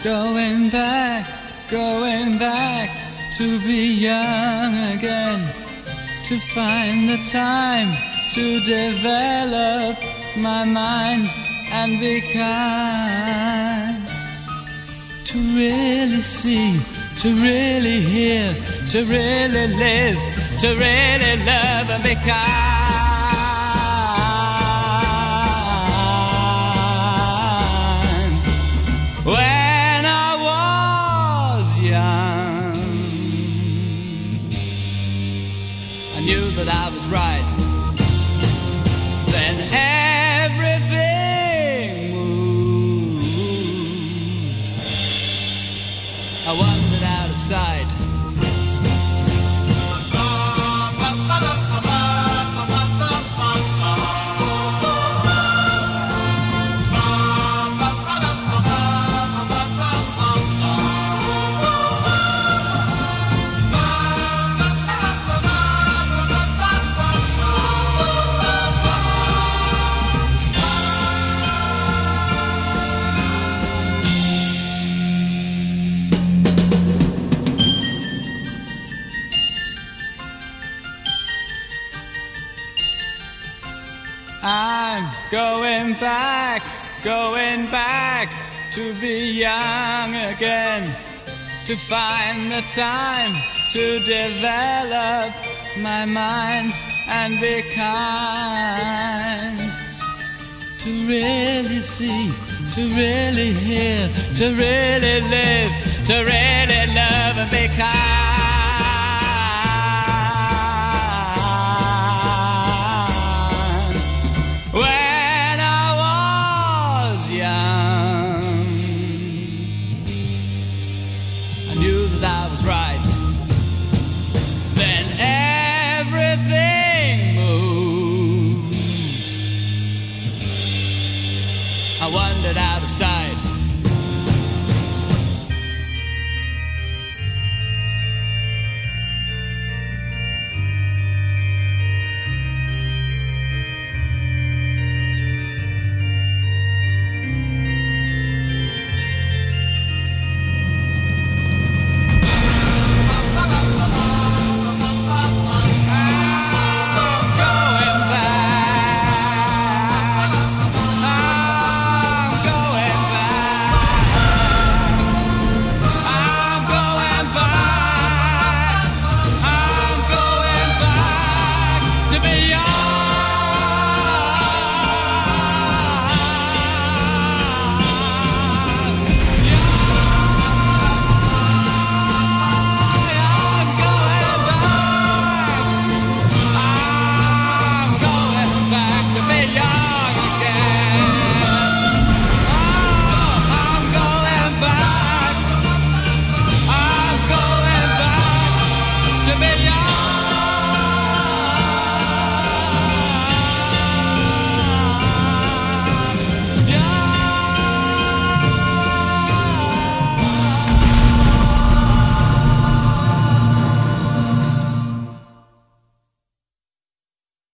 going back to be young again, to find the time to develop my mind and be kind, to really see, to really hear, to really live, to really love and be kind. When I was young, I knew that I was right. Then everything moved. I wandered out of sight. I'm going back to be young again, to find the time to develop my mind and be kind, to really see, to really hear, to really live, to really love and be kind. When I was young, I knew that I was right. Then everything moved. I wandered out of sight.